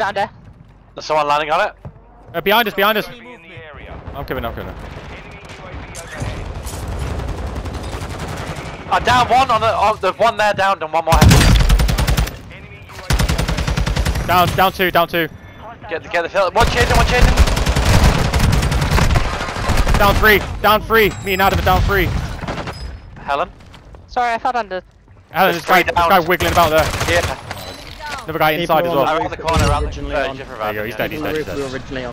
down there. There's someone landing on it. Behind us, behind us. Enemy in the area. I'm coming, I'm coming. Enemy UAV overhead. I down one on the. There's one there down and one more. Enemy UAV overhead. Down two. Get the field. One chasing. Down three. Me and Adam are down three. Helen. Sorry, I fell under. Alan, this guy wiggling about there. Yeah. Another guy inside as well. Around the corner, Originally on. There you go, he's dead. We were originally on.